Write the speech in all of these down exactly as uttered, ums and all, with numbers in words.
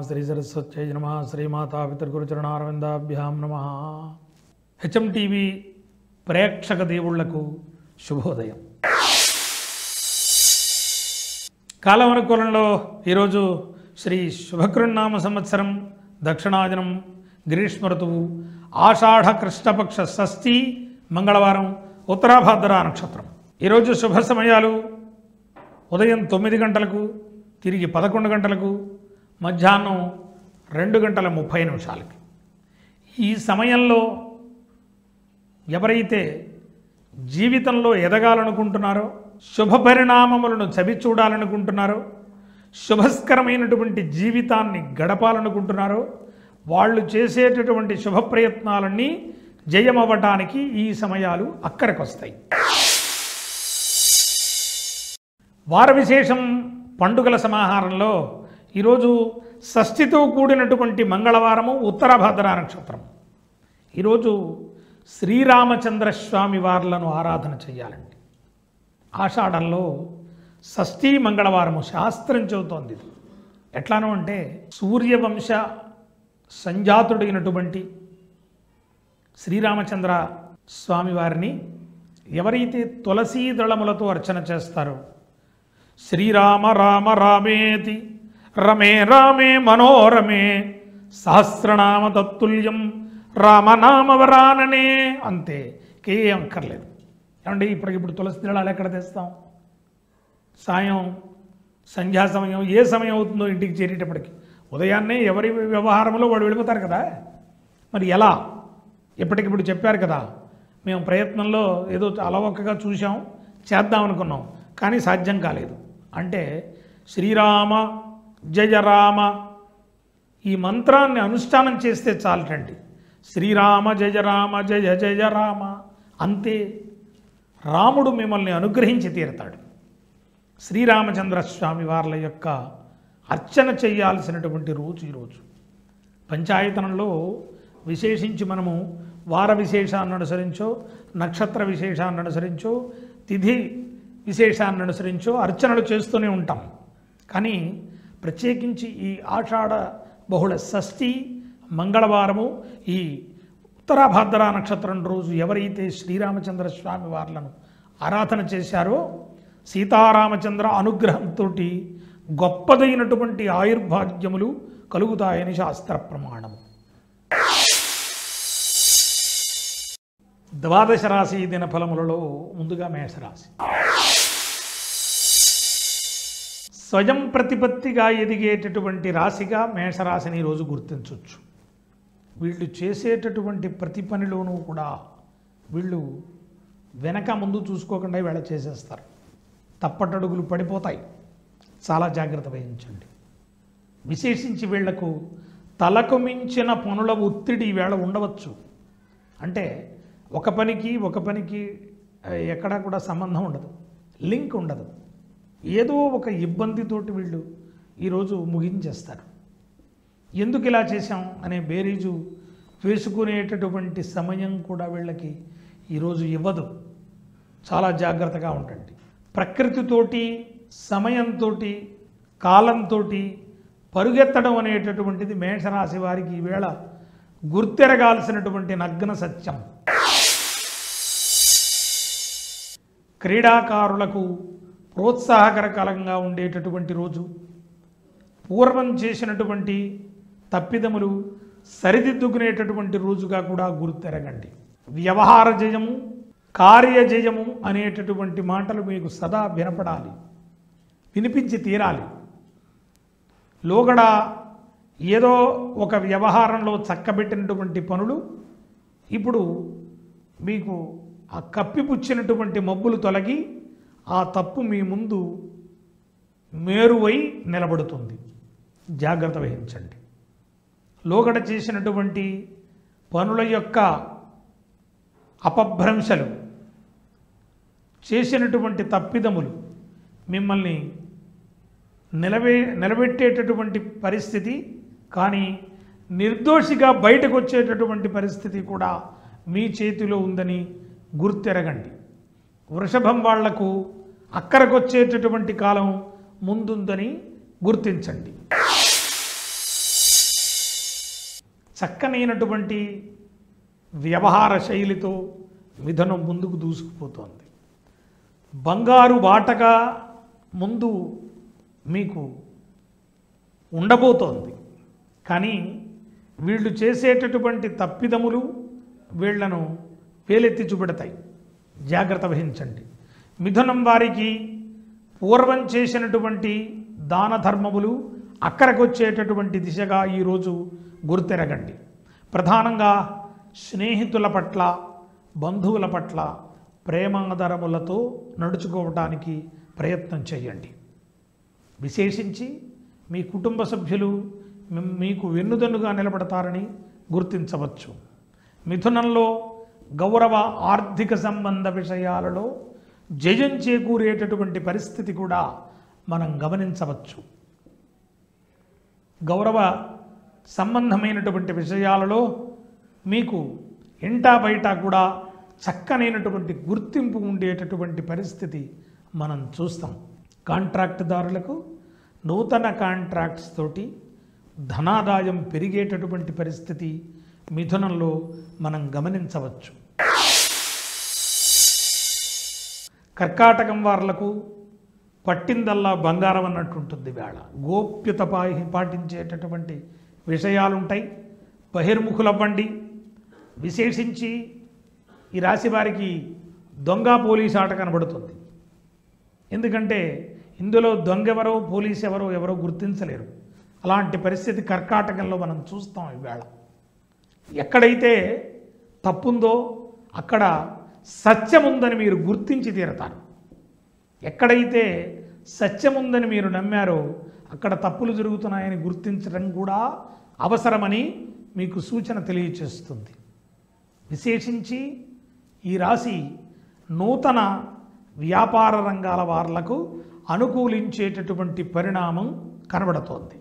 శ్రీ సరస్వత్యై నమః శ్రీమాతా పితృగురుచరణారవిందాభ్యాం నమః. HM TV ప్రేక్షక దేవుళ్లకు శుభోదయం. కాలమనుకూలంలో ఈరోజు శ్రీ శుభకృన్నామ సంవత్సరం దక్షిణాయనం గ్రీష్మ ఋతువు ఆషాఢ కృష్ణపక్ష షష్ఠి మంగళవారం ఉత్తరాభాద్ర నక్షత్రం. ఈరోజు శుభ సమయాలు ఉదయం తొమ్మిది గంటలకు తిరిగి పదకొండు గంటలకు మధ్యాహ్నం రెండు గంటల ముప్పై నిమిషాలకి. ఈ సమయంలో ఎవరైతే జీవితంలో ఎదగాలనుకుంటున్నారో, శుభ పరిణామములను చవి చూడాలనుకుంటున్నారో, శుభస్కరమైనటువంటి జీవితాన్ని గడపాలనుకుంటున్నారో వాళ్ళు చేసేటటువంటి శుభ ప్రయత్నాలన్నీ జయమవ్వటానికి ఈ సమయాలు అక్కడికొస్తాయి. వార విశేషం పండుగల సమాహారంలో ఈరోజు షష్ఠితో కూడినటువంటి మంగళవారము ఉత్తరాభాద్ర నక్షత్రం. ఈరోజు శ్రీరామచంద్ర స్వామి వార్లను ఆరాధన చేయాలండి. ఆషాఢంలో షష్ఠి మంగళవారము శాస్త్రం చెబుతోంది. ఇది ఎట్లానో అంటే సూర్యవంశ సంజాతుడైనటువంటి శ్రీరామచంద్ర స్వామి వారిని ఎవరైతే తులసీ దళములతో అర్చన చేస్తారో, శ్రీరామ రామ రామేతి రమే రామే మనోరమే సహస్రనామ తత్తుల్యం రామనామవరాననే, అంతే, కే అంకర్లేదు. ఏమండి ఇప్పటికిప్పుడు తులసి దళాలు ఎక్కడ తెస్తాం? సాయం సంధ్యా సమయం ఏ సమయం అవుతుందో ఇంటికి చేరేటప్పటికి ఉదయాన్నే ఎవరి వ్యవహారంలో వాడు వెళ్ళిపోతారు కదా. మరి ఎలా? ఎప్పటికిప్పుడు చెప్పారు కదా, మేము ప్రయత్నంలో ఏదో అలవక్కగా చూసాం, చేద్దాం అనుకున్నాం, కానీ సాధ్యం కాలేదు అంటే శ్రీరామ జయ రామ ఈ మంత్రాన్ని అనుష్ఠానం చేస్తే చాలటండి. శ్రీరామ జయ రామ జయ జయ రామ, అంతే, రాముడు మిమ్మల్ని అనుగ్రహించి తీరతాడు. శ్రీరామచంద్ర స్వామి వార్ల యొక్క అర్చన చేయాల్సినటువంటి రోజు ఈరోజు. పంచాయతనంలో విశేషించి మనము వార విశేషాన్ని అనుసరించో, నక్షత్ర విశేషాన్ని అనుసరించో, తిథి విశేషాన్ని అనుసరించో అర్చనలు చేస్తూనే ఉంటాం. కానీ ప్రత్యేకించి ఈ ఆషాఢ బహుళ షష్ఠి మంగళవారము ఈ ఉత్తరాభాద్ర నక్షత్రం రోజు ఎవరైతే శ్రీరామచంద్ర స్వామి వార్లను ఆరాధన చేశారో సీతారామచంద్ర అనుగ్రహంతో గొప్పదైనటువంటి ఆయుర్భాగ్యములు కలుగుతాయని శాస్త్ర ప్రమాణము. ద్వాదశ రాశి దినఫలములలో ముందుగా మేషరాశి. స్వయం ప్రతిపత్తిగా ఎదిగేటటువంటి రాశిగా మేషరాశిని ఈరోజు గుర్తించవచ్చు. వీళ్ళు చేసేటటువంటి ప్రతి పనిలోనూ కూడా వీళ్ళు వెనక ముందు చూసుకోకుండా వీళ్ళ చేసేస్తారు. తప్పటడుగులు పడిపోతాయి. చాలా జాగ్రత్త వహించండి. విశేషించి వీళ్లకు తలకు మించిన పనుల ఒత్తిడి వేళ ఉండవచ్చు. అంటే ఒక పనికి ఒక పనికి ఎక్కడా కూడా సంబంధం ఉండదు, లింక్ ఉండదు. ఏదో ఒక ఇబ్బందితోటి వీళ్ళు ఈరోజు ముగించేస్తారు. ఎందుకు ఇలా చేశాం అనే బేరీజు వేసుకునేటటువంటి సమయం కూడా వీళ్ళకి ఈరోజు ఇవ్వదు. చాలా జాగ్రత్తగా ఉండండి. ప్రకృతితోటి, సమయంతో, కాలంతో పరుగెత్తడం అనేటటువంటిది మేషరాశి వారికి ఈవేళ గుర్తెరగాల్సినటువంటి నగ్న సత్యం. క్రీడాకారులకు ప్రోత్సాహకరకరంగా ఉండేటటువంటి రోజు. పూర్వం చేసినటువంటి తప్పిదములు సరిదిద్దుకునేటటువంటి రోజుగా కూడా గుర్తెరగండి. వ్యవహార జయము, కార్యజయము అనేటటువంటి మాటలు మీకు సదా వినపడాలి, వినిపించి తీరాలి. లోగడ ఏదో ఒక వ్యవహారంలో చక్కబెట్టినటువంటి పనులు ఇప్పుడు మీకు ఆ కప్పిపుచ్చినటువంటి మబ్బులు తొలగి ఆ తప్పు మీ ముందు మేరువై నిలబడుతుంది. జాగ్రత్త వహించండి. లోగడ చేసినటువంటి పనుల యొక్క అపభ్రంశలు, చేసినటువంటి తప్పిదములు మిమ్మల్ని నిలబే నిలబెట్టేటటువంటి పరిస్థితి, కానీ నిర్దోషిగా బయటకు వచ్చేటటువంటి పరిస్థితి కూడా మీ చేతిలో ఉందని గుర్తెరగండి. వృషభం వాళ్లకు అక్కరకొచ్చేటటువంటి కాలం ముందుందని గుర్తించండి. చక్కనైనటువంటి వ్యవహార శైలితో మిథునం ముందుకు దూసుకుపోతోంది. బంగారు బాటగా ముందు మీకు ఉండబోతోంది. కానీ వీళ్ళు చేసేటటువంటి తప్పిదములు వీళ్లను వేలెత్తి చూపెడతాయి. జాగ్రత్త వహించండి. మిథునం వారికి పూర్వం చేసినటువంటి దాన ధర్మములు అక్కరకొచ్చేటటువంటి దిశగా ఈరోజు గుర్తెరగండి. ప్రధానంగా స్నేహితుల పట్ల, బంధువుల పట్ల ప్రేమాదరములతో నడుచుకోవడానికి ప్రయత్నం చేయండి. విశేషించి మీ కుటుంబ సభ్యులు మీకు వెన్నుదన్నుగా నిలబడతారని గుర్తించవచ్చు. మిథునంలో గౌరవ ఆర్థిక సంబంధ విషయాలలో జయం చేకూరేటటువంటి పరిస్థితి కూడా మనం గమనించవచ్చు. గౌరవ సంబంధమైనటువంటి విషయాలలో మీకు ఇంటా బయట కూడా చక్కనైనటువంటి గుర్తింపు ఉండేటటువంటి పరిస్థితి మనం చూస్తాం. కాంట్రాక్టుదారులకు నూతన కాంట్రాక్ట్స్ తోటి ధనాదాయం పెరిగేటటువంటి పరిస్థితి మిథునంలో మనం గమనించవచ్చు. కర్కాటకం వాళ్లకు పట్టిందల్లా బంగారం అన్నట్టుంటుంది. వేళ గోప్యత పాటించేటటువంటి విషయాలుంటాయి. బహిర్ముఖులవ్వండి. విశేషించి ఈ రాశి వారికి దొంగ పోలీసు ఆట కనబడుతుంది. ఎందుకంటే ఇందులో దొంగ ఎవరో పోలీసు ఎవరో ఎవరో గుర్తించలేరు. అలాంటి పరిస్థితి కర్కాటకంలో మనం చూస్తాం. ఈవేళ ఎక్కడైతే తప్పుందో అక్కడ సత్యముందని మీరు గుర్తించి తీరతారు. ఎక్కడైతే సత్యముందని మీరు నమ్మారో అక్కడ తప్పులు జరుగుతున్నాయని గుర్తించడం కూడా అవసరమని మీకు సూచన తెలియచేస్తుంది. విశేషించి ఈ రాశి నూతన వ్యాపార రంగాల వాళ్లకు అనుకూలించేటటువంటి పరిణామం కనబడుతోంది.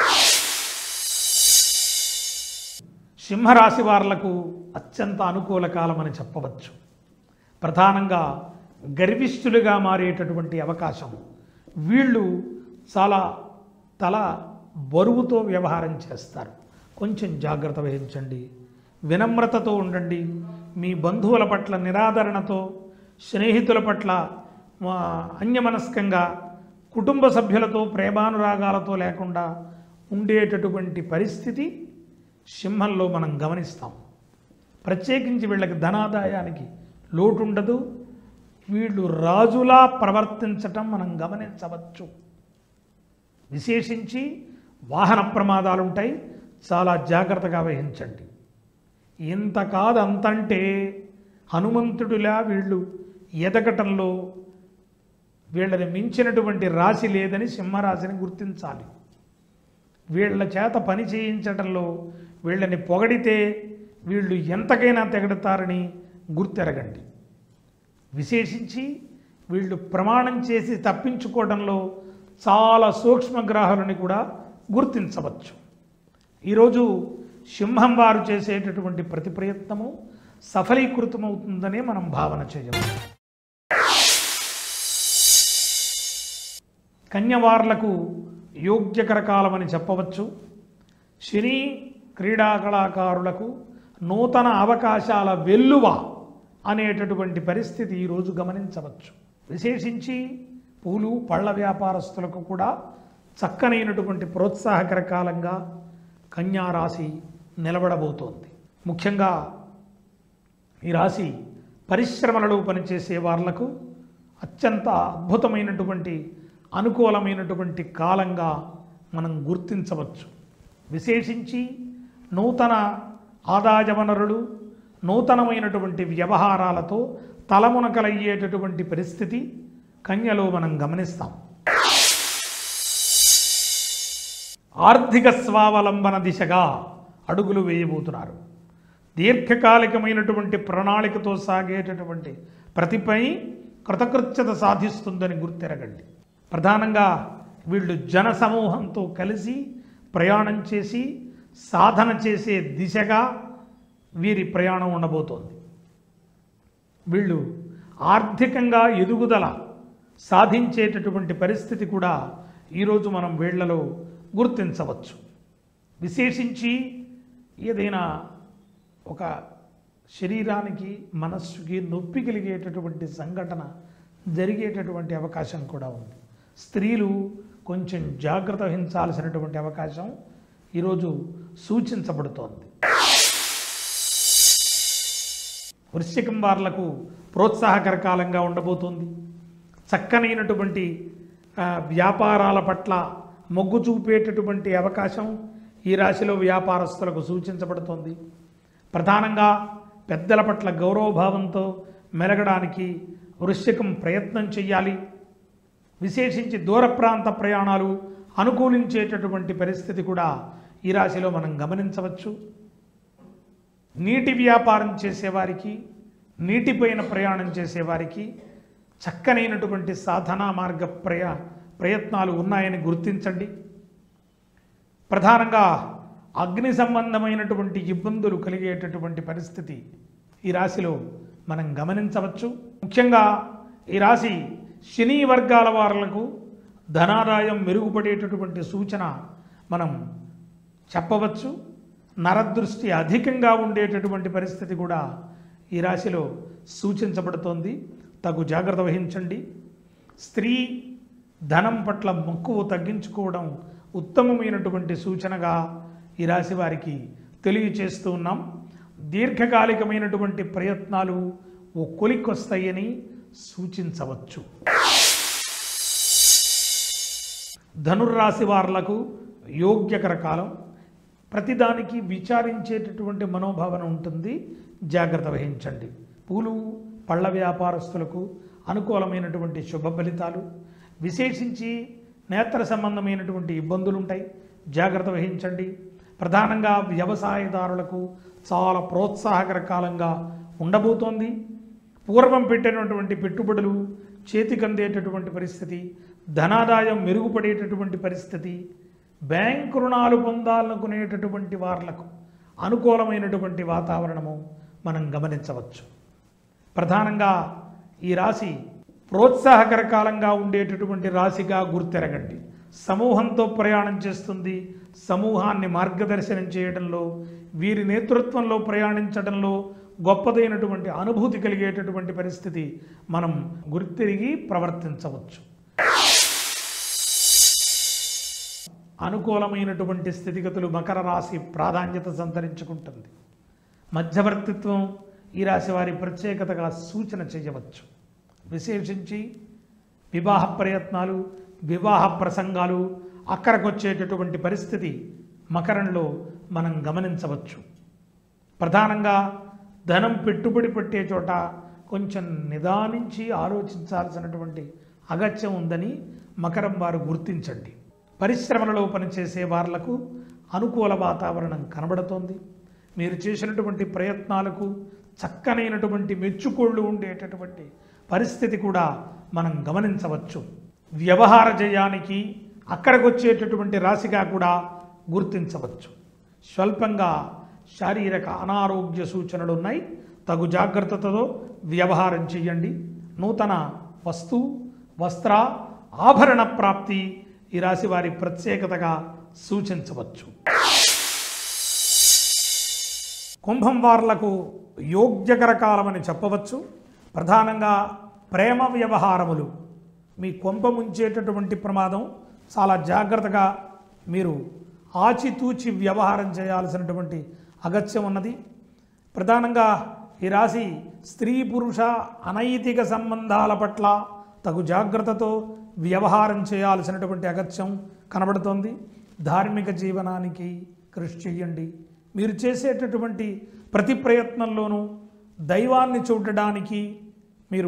సింహరాశి వాళ్లకు అత్యంత అనుకూల కాలం అని చెప్పవచ్చు. ప్రధానంగా గర్విష్ఠులుగా మారేటటువంటి అవకాశం. వీళ్ళు చాలా తల బరువుతో వ్యవహారం చేస్తారు. కొంచెం జాగ్రత్త వహించండి. వినమ్రతతో ఉండండి. మీ బంధువుల పట్ల నిరాదరణతో, స్నేహితుల పట్ల అన్యమనస్కంగా, కుటుంబ సభ్యులతో ప్రేమానురాగాలతో లేకుండా ఉండేటటువంటి పరిస్థితి సింహంలో మనం గమనిస్తాం. ప్రత్యేకించి వీళ్ళకి ధనాదాయానికి లోటు ఉండదు. వీళ్ళు రాజులా ప్రవర్తించటం మనం గమనించవచ్చు. విశేషించి వాహన ప్రమాదాలు ఉంటాయి. చాలా జాగ్రత్తగా వహించండి. ఇంత కాదు అంతంటే హనుమంతుడిలా వీళ్ళు ఎదగటంలో వీళ్ళని మించినటువంటి రాశి లేదని సింహరాశిని గుర్తించాలి. వీళ్ళ చేత పని చేయించడంలో వీళ్ళని పొగడితే వీళ్ళు ఎంతకైనా తెగడతారని గుర్తెరగండి. విశేషించి వీళ్ళు ప్రమాణం చేసి తప్పించుకోవడంలో చాలా సూక్ష్మగ్రాహులని కూడా గుర్తించవచ్చు. ఈరోజు సింహం వారు చేసేటటువంటి ప్రతి ప్రయత్నము సఫలీకృతమవుతుందనే మనం భావన చేయవచ్చు. కన్యవార్లకు యోగ్యకర కాలమని చెప్పవచ్చు. శని క్రీడా కళాకారులకు నూతన అవకాశాల వెల్లువ అనేటటువంటి పరిస్థితి ఈరోజు గమనించవచ్చు. విశేషించి పూలు పళ్ళ వ్యాపారస్తులకు కూడా చక్కనైనటువంటి ప్రోత్సాహకర కాలంగా కన్యా రాశి నిలబడబోతోంది. ముఖ్యంగా ఈ రాశి పరిశ్రమలలో పనిచేసే వాళ్లకు అత్యంత అద్భుతమైనటువంటి అనుకూలమైనటువంటి కాలంగా మనం గుర్తించవచ్చు. విశేషించి నూతన ఆదాయ వనరులు, నూతనమైనటువంటి వ్యవహారాలతో తలమునకలయ్యేటటువంటి పరిస్థితి కన్యలో మనం గమనిస్తాం. ఆర్థిక స్వావలంబన దిశగా అడుగులు వేయబోతున్నారు. దీర్ఘకాలికమైనటువంటి ప్రణాళికతో సాగేటటువంటి ప్రతి పని కృతకృత్యత సాధిస్తుందని గుర్తెరగండి. ప్రధానంగా వీళ్ళు జన సమూహంతో కలిసి ప్రయాణం చేసి సాధన చేసే దిశగా వీరి ప్రయాణం ఉండబోతోంది. వీళ్ళు ఆర్థికంగా ఎదుగుదల సాధించేటటువంటి పరిస్థితి కూడా ఈరోజు మనం వీళ్లలో గుర్తించవచ్చు. విశేషించి ఏదైనా ఒక శరీరానికి మనస్సుకి నొప్పి కలిగేటటువంటి సంఘటన జరిగేటటువంటి అవకాశం కూడా ఉంది. స్త్రీలు కొంచెం జాగ్రత్త వహించాల్సినటువంటి అవకాశం ఈరోజు సూచించబడుతోంది. వృశ్చికం వార్లకు ప్రోత్సాహకర కాలంగా ఉండబోతోంది. చక్కనైనటువంటి వ్యాపారాల పట్ల మొగ్గు చూపేటటువంటి అవకాశం ఈ రాశిలో వ్యాపారస్తులకు సూచించబడుతోంది. ప్రధానంగా పెద్దల పట్ల గౌరవభావంతో మెలగడానికి వృశ్చికం ప్రయత్నం చేయాలి. విశేషించి దూర ప్రాంత ప్రయాణాలు అనుకూలించేటటువంటి పరిస్థితి కూడా ఈ రాశిలో మనం గమనించవచ్చు. నీటి వ్యాపారం చేసేవారికి, నీటిపైన ప్రయాణం చేసేవారికి చక్కనైనటువంటి సాధనా మార్గ ప్రయా ప్రయత్నాలు ఉన్నాయని గుర్తించండి. ప్రధానంగా అగ్ని సంబంధమైనటువంటి ఇబ్బందులు కలిగేటటువంటి పరిస్థితి ఈ రాశిలో మనం గమనించవచ్చు. ముఖ్యంగా ఈ రాశి శని వర్గాల వారులకు ధనాదాయం మెరుగుపడేటటువంటి సూచన మనం చెప్పవచ్చు. నరదృష్టి అధికంగా ఉండేటటువంటి పరిస్థితి కూడా ఈ రాశిలో సూచించబడుతోంది. తగు జాగ్రత్త వహించండి. స్త్రీ ధనం పట్ల మక్కువ తగ్గించుకోవడం ఉత్తమమైనటువంటి సూచనగా ఈ రాశి వారికి తెలియచేస్తూ ఉన్నాం. దీర్ఘకాలికమైనటువంటి ప్రయత్నాలు ఓ కొలిక్కొస్తాయని సూచించవచ్చు. ధనుర్రాశి వారులకు యోగ్యకర కాలం. ప్రతిదానికి విచారించేటటువంటి మనోభావన ఉంటుంది. జాగ్రత్త వహించండి. పూలు పళ్ళ వ్యాపారస్తులకు అనుకూలమైనటువంటి శుభ ఫలితాలు. విశేషించి నేత్ర సంబంధమైనటువంటి ఇబ్బందులు ఉంటాయి. జాగ్రత్త వహించండి. ప్రధానంగా వ్యవసాయదారులకు చాలా ప్రోత్సాహకర కాలంగా ఉండబోతోంది. పూర్వం పెట్టినటువంటి పెట్టుబడులు చేతికందేటటువంటి పరిస్థితి, ధనాదాయం మెరుగుపడేటటువంటి పరిస్థితి, బ్యాంకు రుణాలు పొందాలనుకునేటటువంటి వాళ్లకు అనుకూలమైనటువంటి వాతావరణము మనం గమనించవచ్చు. ప్రధానంగా ఈ రాశి ప్రోత్సాహకర కాలంగా ఉండేటటువంటి రాశిగా గుర్తెరగండి. సమూహంతో ప్రయాణం చేస్తుంది. సమూహాన్ని మార్గదర్శనం చేయడంలో, వీరి నేతృత్వంలో ప్రయాణించడంలో గొప్పదైనటువంటి అనుభూతి కలిగేటటువంటి పరిస్థితి మనం గుర్తిరిగి ప్రవర్తించవచ్చు. అనుకూలమైనటువంటి స్థితిగతులు మకర రాశి ప్రాధాన్యత సంతరించుకుంటుంది. మధ్యవర్తిత్వం ఈ రాశి వారి ప్రత్యేకతగా సూచన చేయవచ్చు. విశేషించి వివాహ ప్రయత్నాలు, వివాహ ప్రసంగాలు అక్కడికొచ్చేటటువంటి పరిస్థితి మకరంలో మనం గమనించవచ్చు. ప్రధానంగా ధనం పెట్టుబడి పెట్టే చోట కొంచెం నిదానించి ఆలోచించాల్సినటువంటి అగత్యం ఉందని మకరం వారు గుర్తించండి. పరిశ్రమలలో పనిచేసే వాళ్లకు అనుకూల వాతావరణం కనబడుతోంది. మీరు చేసినటువంటి ప్రయత్నాలకు చక్కనైనటువంటి మెచ్చుకోళ్ళు ఉండేటటువంటి పరిస్థితి కూడా మనం గమనించవచ్చు. వ్యవహార జయానికి అక్కడికి వచ్చేటటువంటి రాశిగా కూడా గుర్తించవచ్చు. స్వల్పంగా శారీరక అనారోగ్య సూచనలు ఉన్నాయి. తగు జాగ్రత్తతో వ్యవహారం చేయండి. నూతన వస్తు వస్త్ర ఆభరణ ప్రాప్తి ఈ రాశి వారి ప్రత్యేకతగా సూచించవచ్చు. కుంభం వార్లకు యోగ్యకర కాలమని చెప్పవచ్చు. ప్రధానంగా ప్రేమ వ్యవహారములు మీ కొంప ముంచేటటువంటి ప్రమాదం. చాలా జాగ్రత్తగా మీరు ఆచితూచి వ్యవహారం చేయాల్సినటువంటి అగత్యం ఉన్నది. ప్రధానంగా ఈ రాశి స్త్రీ పురుష అనైతిక సంబంధాల పట్ల తగు జాగ్రత్తతో వ్యవహారం చేయాల్సినటువంటి అగత్యం కనబడుతోంది. ధార్మిక జీవనానికి కృషి చేయండి. మీరు చేసేటటువంటి ప్రతి ప్రయత్నంలోనూ దైవాన్ని చూడడానికి మీరు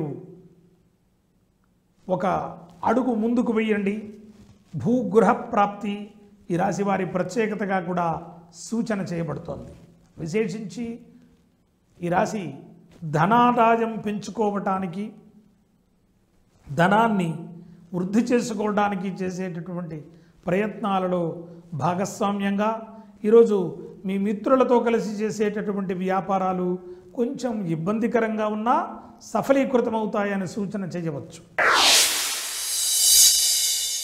ఒక అడుగు ముందుకు వేయండి. భూగృహ ప్రాప్తి ఈ రాశి వారి ప్రత్యేకతగా కూడా సూచన చేయబడుతోంది. విశేషించి ఈ రాశి ధనాదాయం పెంచుకోవటానికి, ధనాన్ని వృద్ధి చేసుకోవడానికి చేసేటటువంటి ప్రయత్నాలలో భాగస్వామ్యంగా ఈరోజు మీ మిత్రులతో కలిసి చేసేటటువంటి వ్యాపారాలు కొంచెం ఇబ్బందికరంగా ఉన్నా సఫలీకృతమవుతాయని సూచన చేయవచ్చు.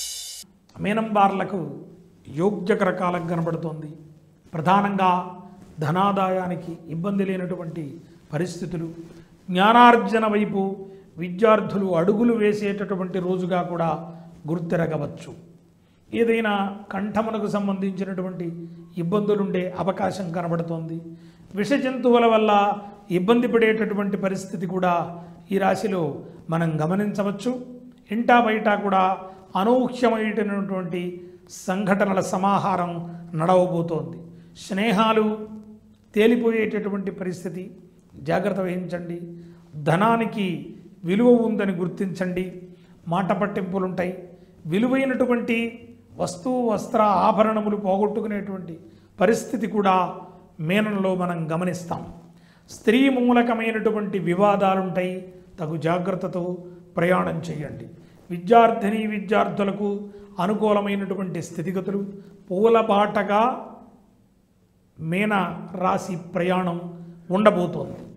మీనం వార్లకు యోగ్యకర కాలం కనబడుతోంది. ప్రధానంగా ధనాదాయానికి ఇబ్బంది లేనటువంటి పరిస్థితులు, జ్ఞానార్జన వైపు విద్యార్థులు అడుగులు వేసేటటువంటి రోజుగా కూడా గుర్తిరగవచ్చు. ఏదైనా కంఠమునకు సంబంధించినటువంటి ఇబ్బందులుండే అవకాశం కనబడుతోంది. విష జంతువుల వల్ల ఇబ్బంది పడేటటువంటి పరిస్థితి కూడా ఈ రాశిలో మనం గమనించవచ్చు. ఇంటా బయట కూడా అనూహ్యమైనటువంటి సంఘటనల సమాహారం నడవబోతోంది. స్నేహాలు తేలిపోయేటటువంటి పరిస్థితి, జాగ్రత్త వహించండి. ధనానికి విలువ ఉందని గుర్తించండి. మాట పట్టింపులుంటాయి. విలువైనటువంటి వస్తు వస్త్ర ఆభరణములు పోగొట్టుకునేటువంటి పరిస్థితి కూడా మేనంలో మనం గమనిస్తాం. స్త్రీ మూలకమైనటువంటి వివాదాలుంటాయి. తగు జాగ్రత్తతో ప్రయాణం చేయండి. విద్యార్థిని విద్యార్థులకు అనుకూలమైనటువంటి స్థితిగతులు, పూలబాటగా మీన రాశి ప్రయాణం ఉండబోతోంది.